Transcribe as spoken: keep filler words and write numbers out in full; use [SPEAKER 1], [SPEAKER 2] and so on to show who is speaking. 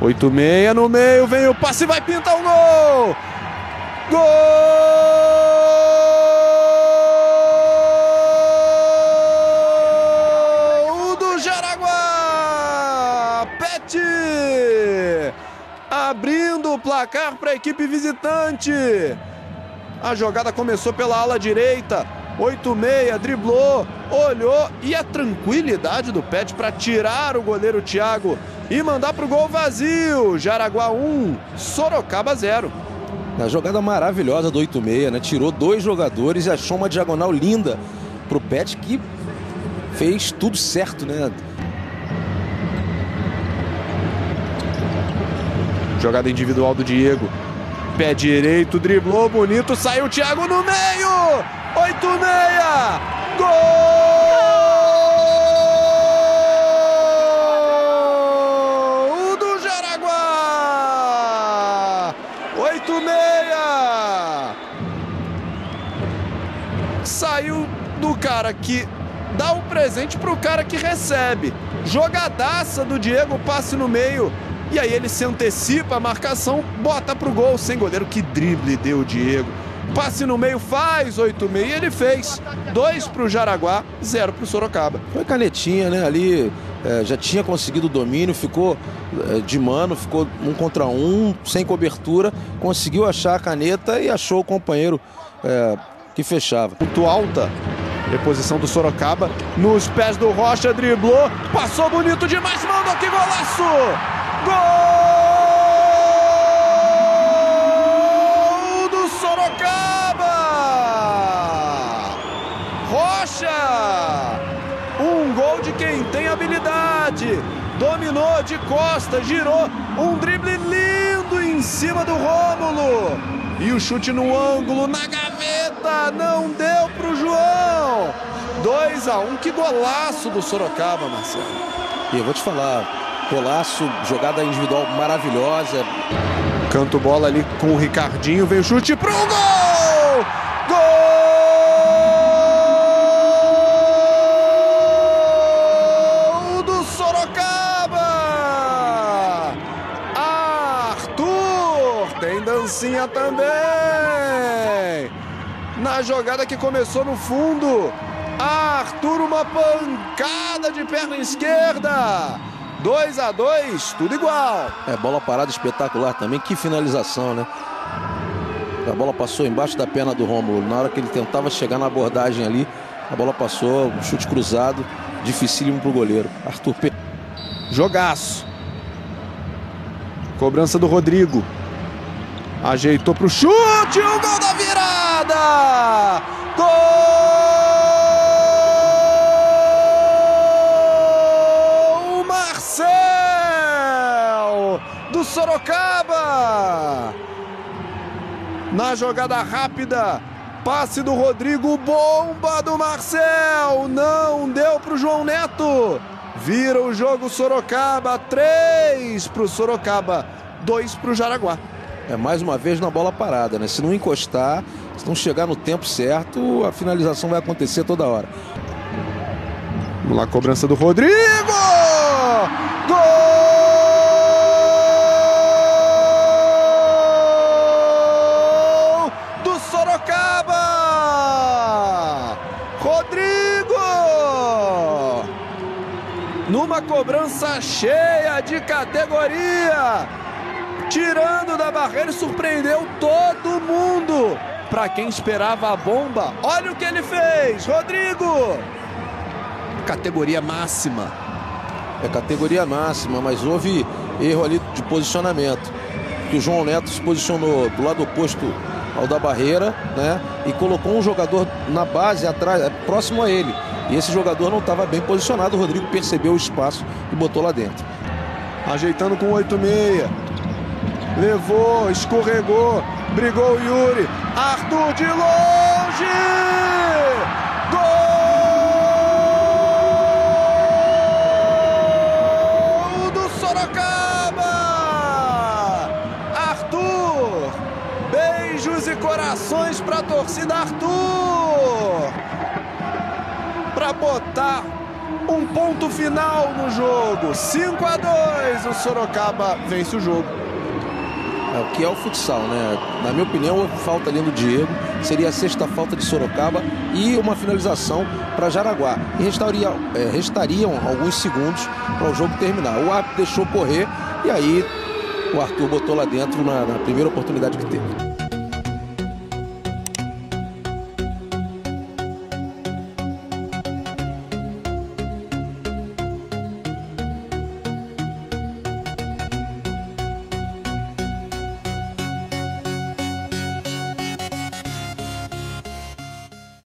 [SPEAKER 1] oito seis no meio, vem o passe, vai pintar um gol! Gol do Jaraguá! Pet! Abrindo o placar para a equipe visitante. A jogada começou pela ala direita. oito seis, driblou, olhou e a tranquilidade do Pet para tirar o goleiro Thiago e mandar para o gol vazio. Jaraguá um, Sorocaba zero.
[SPEAKER 2] A jogada maravilhosa do oito seis, né? Tirou dois jogadores e achou uma diagonal linda para o Pet, que fez tudo certo, né?
[SPEAKER 1] Jogada individual do Diego. Pé direito, driblou, bonito, saiu o Thiago no meio! oito seis! Gol do Jaraguá! oito seis! Saiu do cara que dá o presente pro cara que recebe. Jogadaça do Diego, passe no meio. E aí ele se antecipa a marcação, bota pro gol, sem goleiro. Que drible deu o Diego. Passe no meio, faz oito seis, e ele fez. dois pro Jaraguá, zero pro Sorocaba.
[SPEAKER 2] Foi canetinha, né? Ali é, já tinha conseguido o domínio, ficou é, de mano, ficou um contra um, sem cobertura. Conseguiu achar a caneta e achou o companheiro é, que fechava.
[SPEAKER 1] Muito alta. Reposição do Sorocaba. Nos pés do Rocha, driblou. Passou bonito demais, mandou, que golaço! Gol do Sorocaba! Rocha! Um gol de quem tem habilidade. Dominou de costa, girou. Um drible lindo em cima do Rômulo. E o chute no ângulo, na gaveta. Não deu pro João. dois a um. Que golaço do Sorocaba, Marcelo.
[SPEAKER 2] E eu vou te falar... Golaço, jogada individual maravilhosa.
[SPEAKER 1] Canto bola ali com o Ricardinho, vem o chute pro gol! Gol do Sorocaba! Arthur tem dancinha também. Na jogada que começou no fundo, Arthur, uma pancada de perna esquerda. dois a dois, tudo igual.
[SPEAKER 2] É, bola parada espetacular também. Que finalização, né? A bola passou embaixo da perna do Rômulo. Na hora que ele tentava chegar na abordagem ali, a bola passou, um chute cruzado, dificílimo pro goleiro. Arthur P.
[SPEAKER 1] Jogaço. Cobrança do Rodrigo. Ajeitou pro chute, o gol da virada! Gol! Do Sorocaba. Na jogada rápida, passe do Rodrigo, bomba do Marcel, não deu pro João Neto. Vira o jogo Sorocaba, três pro Sorocaba, dois pro Jaraguá.
[SPEAKER 2] É mais uma vez na bola parada, né? Se não encostar, se não chegar no tempo certo, a finalização vai acontecer toda hora.
[SPEAKER 1] Vamos lá, cobrança do Rodrigo! Gol! Rodrigo! Numa cobrança cheia de categoria, tirando da barreira e surpreendeu todo mundo. Para quem esperava a bomba, olha o que ele fez, Rodrigo! Categoria máxima.
[SPEAKER 2] É categoria máxima, mas houve erro ali de posicionamento. Que o João Neto se posicionou do lado oposto ao da barreira, né? E colocou um jogador na base, atrás, próximo a ele. E esse jogador não estava bem posicionado. O Rodrigo percebeu o espaço e botou lá dentro.
[SPEAKER 1] Ajeitando com oito seis. Levou, escorregou, brigou o Yuri. Arthur de longe! Gol do Sorocaba! Arthur! Beijos e corações para a torcida Arthur! Para botar um ponto final no jogo. cinco a dois, o Sorocaba vence o jogo.
[SPEAKER 2] É o que é o futsal, né? Na minha opinião, a falta ali do Diego seria a sexta falta de Sorocaba e uma finalização para Jaraguá. E restaria, é, restariam alguns segundos para o jogo terminar. O árbitro deixou correr e aí o Arthur botou lá dentro na, na primeira oportunidade que teve.